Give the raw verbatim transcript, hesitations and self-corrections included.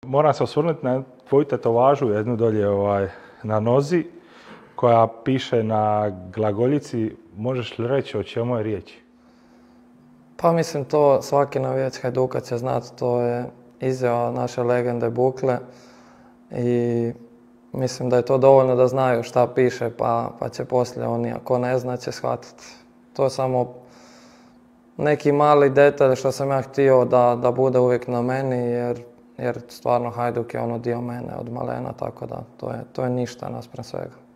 Moram se osvrnuti na tvoju tetovažu jednu dolje ovaj, na nozi koja piše na glagoljici. Možeš li reći o čemu je riječ? Pa mislim to svaki navijač Hajduka će znati, to je izjava naše legende Bukle i mislim da je to dovoljno da znaju šta piše pa, pa će poslije oni ako ne zna će shvatiti. To je samo neki mali detalj što sam ja htio da, da bude uvijek na meni jer, jer stvarno Hajduk je ono dio mene od malena, tako da to je, to je ništa naspram svega.